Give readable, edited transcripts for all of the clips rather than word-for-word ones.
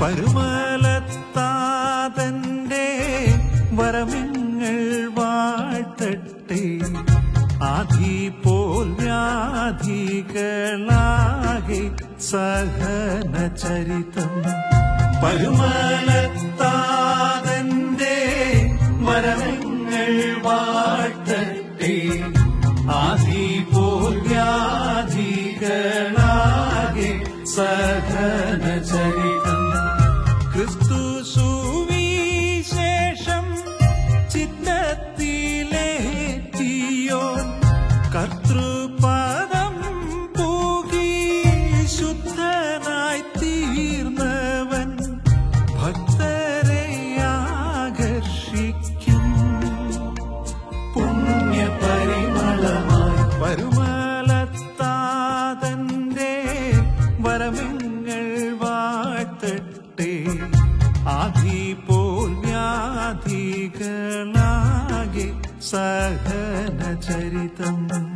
പരുമലത്താതന്റെ വരമിങ്ങൾ വാഴ്ത്തട്ടെ. ആധി പോൽ വ്യാധികളാകെ സഹനചരിതം. പരുമലത്താതന്റെ വരമിങ്ങൾ വാഴ്ത്തട്ടെ. ആധി പോൽ വ്യാധികളാകെ സഹനചരിതം. ക്രിസ്തു സുവിശേഷം ചിത്തത്തിലേറ്റിയോൻ കർത്തൃപദം പൂകി ശുദ്ധനായി തീർന്നവൻ ഭക്തരെ ആകർഷിക്കും പുണ്യപരിമളമായി. പരുമലത്താതന്റെ വരമിങ്ങൾ വാഴ്ത്തട്ടെ. ആധി പോൽ വ്യാധികളാകെ സഹനചരിതം.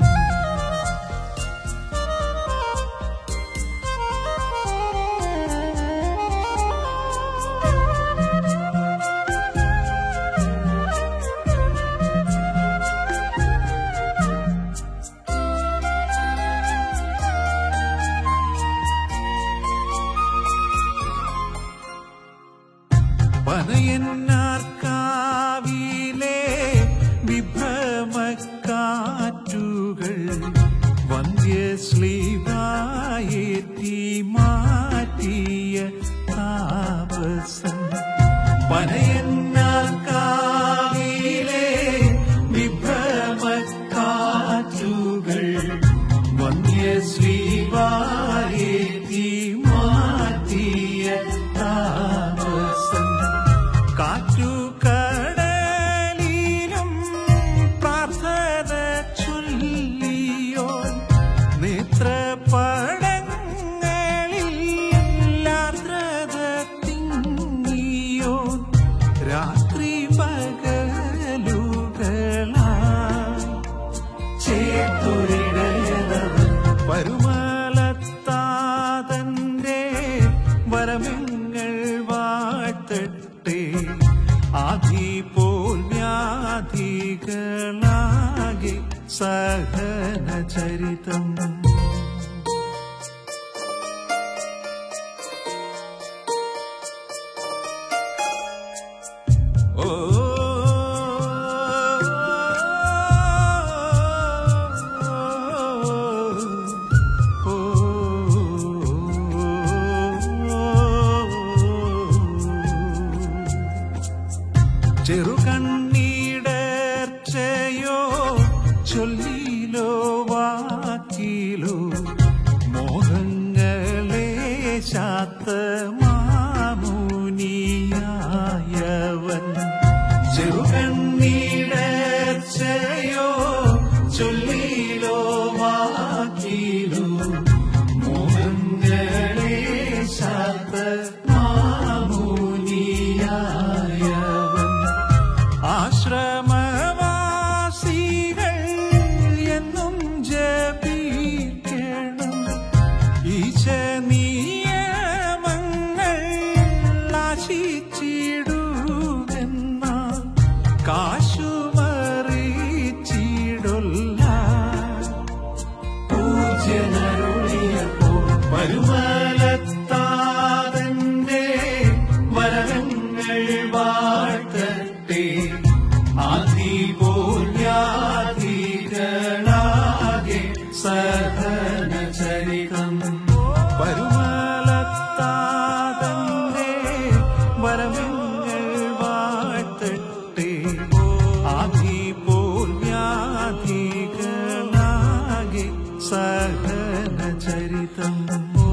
പനയന്നാർക്കാവിലെ വിഭ്രമക്കാറ്റുകൾ വന്ധ്യശ്ലീവായേറ്റി മാറ്റിയ താപസൻ. പനയന്നാർക്കാവിലെ വിഭ്രമക്കാറ്റുകൾ വന്ധ്യശ്ലീവായേറ്റി മാറ്റിയ താപസൻ. കാറ്റുകടലിലും പ്രാർത്ഥന ചൊല്ലിയോ നേത്രപടങ്ങളിൽ ആർദ്രത തിങ്ങിയോ രാത്രി പകലുകളായി ചേർത്തുരിടയവൻ. പരുമലത്താതന്റെ വരമിങ്ങൾ വാഴ്ത്തട്ടെ. ആധി പോൽ വ്യാധികളാകെ സഹനചരിതം. ഓ ചെറുകണ്ണീടർച്ചയോ ചൊല്ലിലോ വാക്കിലോ മോഹങ്ങളെ ശാത്തമാമുനിയായവൻ. ചെറുകണ്ണീടർച്ചയോ ചൊല്ലിലോ വാക്കിലോ മോഹങ്ങളെ ശാത്തമാമുനിയായവൻ. ആശ്രമവാസികൾ എന്നും ജപിക്കണം ഈശ നിയമങ്ങൾ ആശിച്ചിടുമെന്ന കാശുമറിച്ചിടൊല്ല പൂജ്യനരുളിയപ്പോൾ. പരുമലത്താതന്റെ വരങ്ങൾ വാഴ്ത്തട്ടെ. ആധി പോൽ വ്യാധികളാകെ സഹനചരിതം. പരുമലത്താതന്റെ വരങ്ങൾ വാഴ്ത്തട്ടെ. ആധി പോൽ വ്യാധികളാകെ സഹനചരിതം.